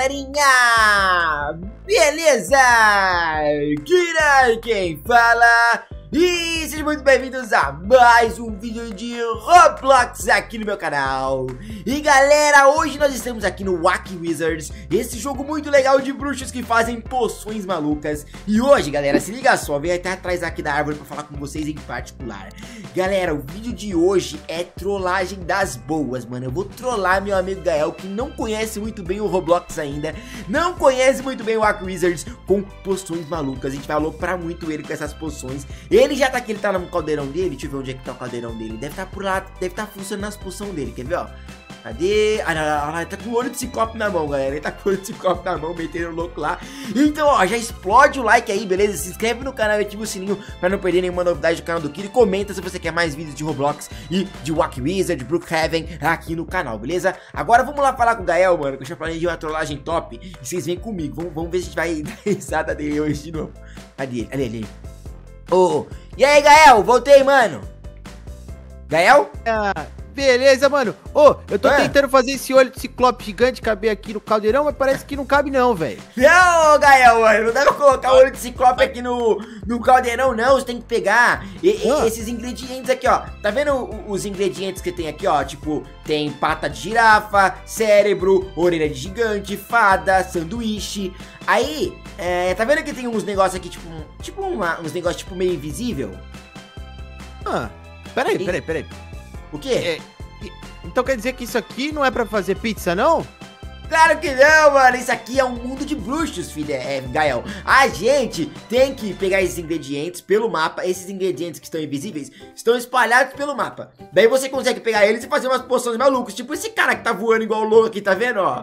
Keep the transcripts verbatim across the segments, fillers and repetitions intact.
galerinha! Beleza? Kira quem fala? E sejam muito bem-vindos a mais um vídeo de Roblox aqui no meu canal. E galera, hoje nós estamos aqui no Wacky Wizards, esse jogo muito legal de bruxos que fazem poções malucas. E hoje, galera, se liga só, vem até atrás aqui da árvore pra falar com vocês em particular. Galera, o vídeo de hoje é trollagem das boas, mano. Eu vou trollar meu amigo Gael, que não conhece muito bem o Roblox ainda, não conhece muito bem o Wacky Wizards, com poções malucas. A gente vai aloprar muito ele com essas poções. Ele já tá aqui, ele tá no caldeirão dele. Deixa eu ver onde é que tá o caldeirão dele. Deve estar tá por lá, deve estar tá funcionando as poções dele. Quer ver, ó? Cadê? Ah, não, não, não, ele tá com o olho de ciclope na mão, galera. Ele tá com o olho de ciclope na mão, metendo louco lá. Então, ó, já explode o like aí, beleza? Se inscreve no canal e ativa o sininho pra não perder nenhuma novidade do canal do Kira. E comenta se você quer mais vídeos de Roblox e de Wacky Wizard, de Brookhaven aqui no canal, beleza? Agora vamos lá falar com o Gael, mano, que eu já planejei uma trollagem top. E vocês vêm comigo. Vamos, vamos ver se a gente vai dar risada dele hoje de novo. Cadê ele? Ali, ali. Ô, oh, e aí, Gael? Voltei, mano. Gael? Ah, beleza, mano. Ô, oh, eu tô ah. tentando fazer esse olho de ciclope gigante caber aqui no caldeirão, mas parece que não cabe não, velho. Não, Gael, mano, não dá pra colocar o olho de ciclope aqui no, no caldeirão, não. Você tem que pegar e, ah. e, esses ingredientes aqui, ó. Tá vendo os ingredientes que tem aqui, ó? Tipo, tem pata de girafa, cérebro, orelha de gigante, fada, sanduíche. Aí, é, tá vendo que tem uns negócios aqui, tipo, tipo uma, uns negócios tipo meio invisível? Ah, peraí, peraí, peraí. O quê? É, então quer dizer que isso aqui não é pra fazer pizza, não? Claro que não, mano. Isso aqui é um mundo de bruxos, filha, é, Gael. A gente tem que pegar esses ingredientes pelo mapa. Esses ingredientes que estão invisíveis estão espalhados pelo mapa. Daí você consegue pegar eles e fazer umas poções malucas. Tipo esse cara que tá voando igual o louco aqui, tá vendo, ó?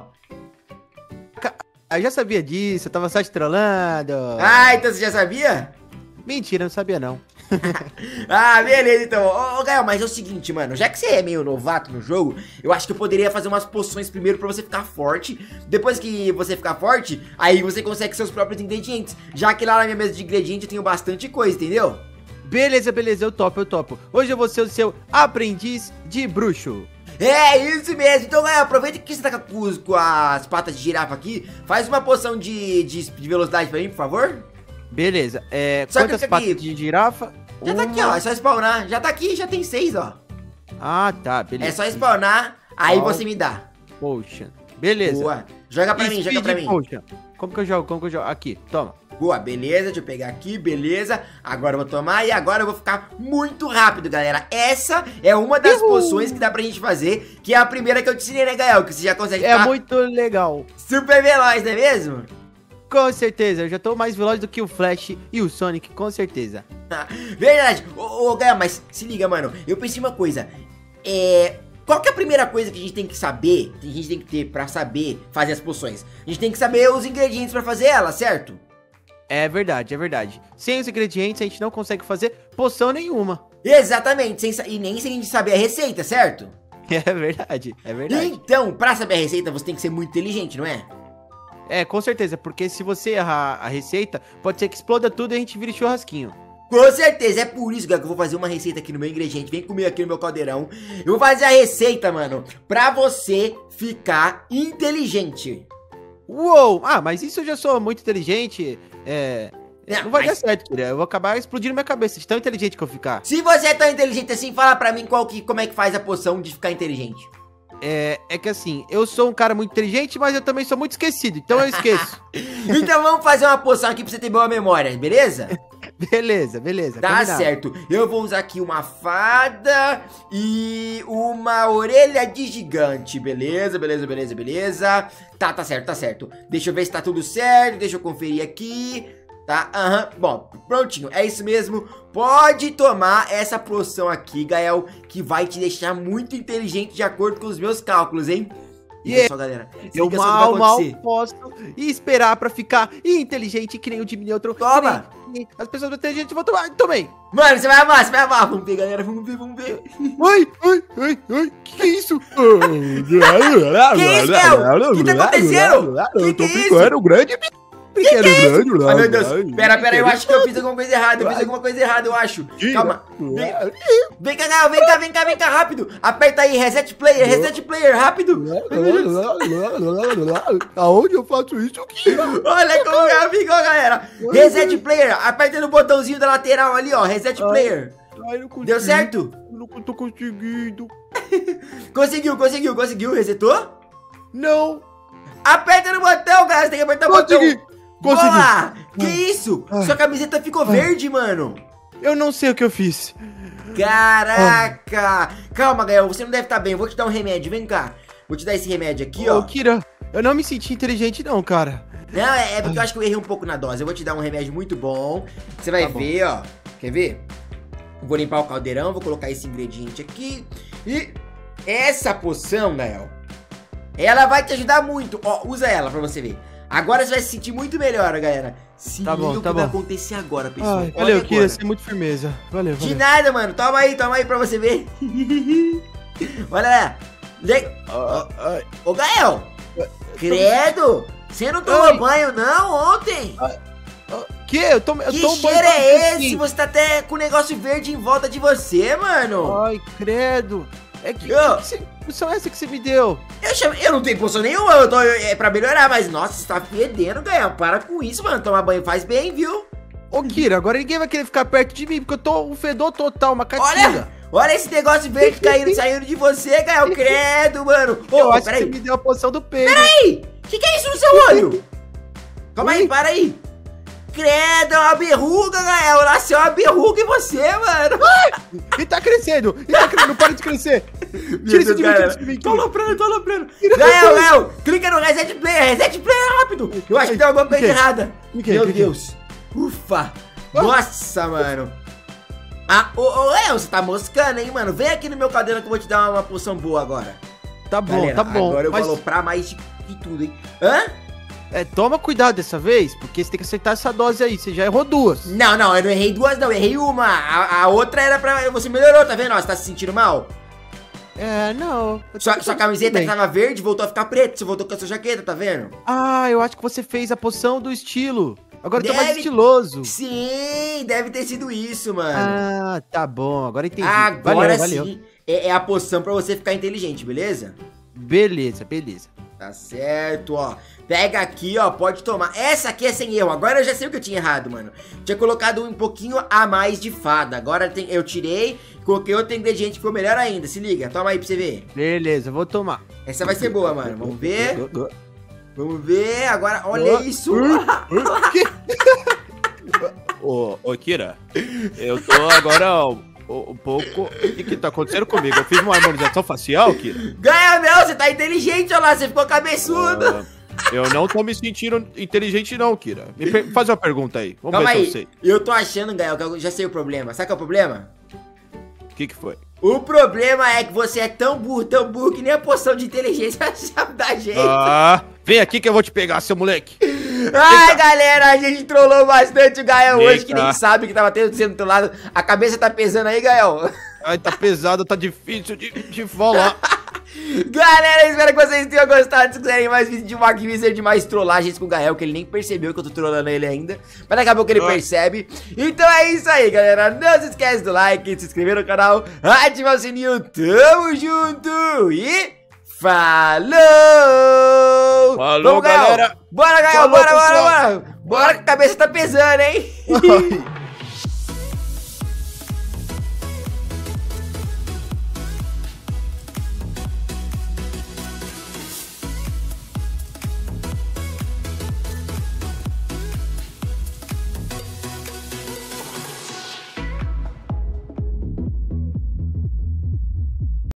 Eu já sabia disso, eu tava só te trollando. Ah, então você já sabia? Mentira, não sabia não. Ah, beleza, então. Ô, ô, Gael, mas é o seguinte, mano. Já que você é meio novato no jogo, eu acho que eu poderia fazer umas poções primeiro pra você ficar forte. Depois que você ficar forte, aí você consegue seus próprios ingredientes. Já que lá na minha mesa de ingredientes eu tenho bastante coisa, entendeu? Beleza, beleza, eu topo, eu topo. Hoje eu vou ser o seu aprendiz de bruxo. É, isso mesmo. Então, Gael, aproveita que você tá com, os, com as patas de girafa aqui. Faz uma poção de, de, de velocidade pra mim, por favor. Beleza, é, Só quantas patas aqui, de girafa? Já Uma... tá aqui, ó, é só spawnar. Já tá aqui, já tem seis, ó. Ah, tá, beleza. É só spawnar, aí oh. você me dá. Poxa, beleza. Boa. Joga pra Speed mim, joga pra mim. Potion. Como que eu jogo, como que eu jogo? Aqui, toma. Boa, beleza, deixa eu pegar aqui, beleza. Agora eu vou tomar e agora eu vou ficar muito rápido, galera. Essa é uma das Uhul. poções que dá pra gente fazer, que é a primeira que eu te ensinei, né, Gael? Que você já consegue É muito legal. Super veloz, não é mesmo? Com certeza, eu já tô mais veloz do que o Flash e o Sonic, com certeza. Verdade. Ô, ô, Gael, mas se liga, mano. Eu pensei uma coisa. É... Qual que é a primeira coisa que a gente tem que saber, que a gente tem que ter pra saber fazer as poções? A gente tem que saber os ingredientes pra fazer elas, certo? É verdade, é verdade. Sem os ingredientes a gente não consegue fazer poção nenhuma. Exatamente, sem, e nem se a gente saber a receita, certo? É verdade, é verdade. Então, pra saber a receita, você tem que ser muito inteligente, não é? É, com certeza, porque se você errar a receita, pode ser que exploda tudo e a gente vire churrasquinho. Com certeza, é por isso, galera, que eu vou fazer uma receita aqui no meu ingrediente. Vem comigo aqui no meu caldeirão. Eu vou fazer a receita, mano, pra você ficar inteligente. Uou! Ah, mas isso eu já sou muito inteligente. É... Não, não vai mas... dar certo, Kira. Eu vou acabar explodindo minha cabeça de tão inteligente que eu ficar. Se você é tão inteligente assim, fala pra mim qual que, como é que faz a poção de ficar inteligente. É, é que assim, eu sou um cara muito inteligente, mas eu também sou muito esquecido, então eu esqueço. Então vamos fazer uma poção aqui pra você ter boa memória, beleza? Beleza, beleza. Tá combinado. Certo. Eu vou usar aqui uma fada e uma orelha de gigante. Beleza, beleza, beleza, beleza. Tá, tá certo, tá certo. Deixa eu ver se tá tudo certo. Deixa eu conferir aqui. Tá, aham, uhum. Bom, prontinho, é isso mesmo. Pode tomar essa poção aqui, Gael, que vai te deixar muito inteligente de acordo com os meus cálculos, hein? E aí, só, galera, eu mal, mal posso esperar pra ficar inteligente que nem o Jimmy Neutron. Toma! Nem, as pessoas inteligentes vão tomar, tomei. Mano, você vai amar, você vai amar. Vamos ver, galera, vamos ver, vamos ver. Ai, ai, ai, ai, que que é isso? Que isso, Gael? O que tá acontecendo? Eu tô ficando grande. Brinquedo grande, lá. Ai, meu Deus. Pera, pera, eu acho que eu fiz alguma coisa errada. Eu fiz alguma coisa errada, eu acho. Calma. Vem, vem cá, Gael, vem cá, vem cá, vem cá, rápido. Aperta aí, reset player, reset player, rápido. Aonde eu faço isso aqui? Olha como é, amigo, galera. Reset player, aperta no botãozinho da lateral ali, ó. Reset player. Ai, não consigo. Deu certo? Eu não tô conseguindo. Conseguiu, conseguiu, conseguiu. Resetou? Não. Aperta no botão, galera. Você tem que apertar Consegui. o botão. Consegui. Boa! Que isso? Ai. Sua camiseta ficou Ai. verde, mano. Eu não sei o que eu fiz. Caraca! Calma, Gael, você não deve estar bem. Eu vou te dar um remédio, vem cá. Vou te dar esse remédio aqui, Ô, ó. Kira, eu não me senti inteligente não, cara. Não, é, é porque eu acho que eu errei um pouco na dose. Eu vou te dar um remédio muito bom. Você vai Tá bom. ver, ó. Quer ver? Vou limpar o caldeirão, vou colocar esse ingrediente aqui. E essa poção, Gael, ela vai te ajudar muito. Ó, usa ela pra você ver. Agora você vai se sentir muito melhor, galera. Se Tá bom, liga o tá que vai bom. acontecer agora, pessoal. Ai, Olha valeu, agora. Kira, você é muito firmeza. Valeu, De valeu. nada, mano. Toma aí, toma aí pra você ver. Olha lá. Le... Ah, ai. Ô, Gael. Credo. Você não tomou Ai. banho, não, ontem? Que? Eu tô, eu Que tô um banho cheiro é todo esse? assim. Você tá até com o negócio verde em volta de você, mano. Ai, credo. É que, Ô. que, que poção é essa que você me deu? Eu, chamo... eu não tenho poção nenhuma, eu tô... é pra melhorar, mas nossa, você tá fedendo, Gael. Para com isso, mano. Tomar banho faz bem, viu? Ô, Kira, agora ninguém vai querer ficar perto de mim, porque eu tô um fedor total, uma catinga. Olha, olha esse negócio verde caindo, saindo de você, Gael. Credo, mano. Ô, Eu acho que peraí. você me deu a poção do peido. Peraí! O que, que é isso no seu olho? Calma aí, Ui. para aí. Credo, é uma berruga, Gael. Nasceu uma berruga em você, mano. E tá crescendo, e tá crescendo, não para de crescer. Tira isso de mim, tira isso de mim. Tô aloprando, tô aloprando. Tira Gael, isso. Gael, clica no reset player, reset player rápido. Eu acho que tem alguma coisa O quê? errada. O quê? Meu O quê? Deus. Ufa. Nossa, mano. Ah, ô, ô, Gael, você tá moscando, hein, mano? Vem aqui no meu cadeira que eu vou te dar uma, uma poção boa agora. Tá bom, Galera, tá bom. agora eu mas, vou aloprar mais de, de tudo, hein. Hã? é, toma cuidado dessa vez, porque você tem que acertar essa dose aí. Você já errou duas. Não, não, eu não errei duas, não, eu errei uma. A, a outra era pra. Você melhorou, tá vendo? Ó, você tá se sentindo mal? É, não. eu tô Sua, tudo sua camiseta bem. que tava verde voltou a ficar preta. Você voltou com a sua jaqueta, tá vendo? Ah, eu acho que você fez a poção do estilo. Agora eu tô mais Deve- estiloso. Sim, deve ter sido isso, mano. Ah, tá bom. Agora entendi. Agora valeu, sim. valeu. É, é a poção pra você ficar inteligente, beleza? Beleza, beleza. Tá certo, ó. Pega aqui, ó, pode tomar. Essa aqui é sem erro. Agora eu já sei o que eu tinha errado, mano. Tinha colocado um pouquinho a mais de fada. Agora tem, eu tirei, coloquei outro ingrediente que ficou melhor ainda. Se liga, toma aí pra você ver. Beleza, vou tomar. Essa vai ser boa, mano. Vamos ver. Vamos ver. Agora, olha isso. Ô, ô, Kira, eu tô agora um, um pouco... O que que tá acontecendo comigo? Eu fiz uma harmonização facial, Kira? Ganha não, você tá inteligente, olha lá. Você ficou cabeçudo. Ah, eu não tô me sentindo inteligente não, Kira. Me per- faz uma pergunta aí. Vamos Calma ver se eu aí. sei. Eu tô achando, Gael, que eu já sei o problema. Sabe qual é o problema? O que que foi? O problema é que você é tão burro, tão burro, que nem a poção de inteligência sabe da gente. Ah, vem aqui que eu vou te pegar, seu moleque. Ai, Eita. galera, a gente trollou bastante o Gael hoje, Eita. que nem sabe que tava tendo sendo trollado. A cabeça tá pesando aí, Gael? Ai, tá pesado, tá difícil de, de falar. Galera, espero que vocês tenham gostado. Se quiserem mais vídeos de Mark Wizard, de mais trollagens com o Gael, que ele nem percebeu que eu tô trollando ele ainda. Mas daqui a pouco ele Ah. percebe. Então é isso aí, galera. Não se esquece do like, de se inscrever no canal, ativar o sininho. Tamo junto e falou! Falou, Vamos, Gael. galera. Bora, Gael, Falou, bora, bora, pessoal. bora. Bora que a cabeça tá pesando, hein?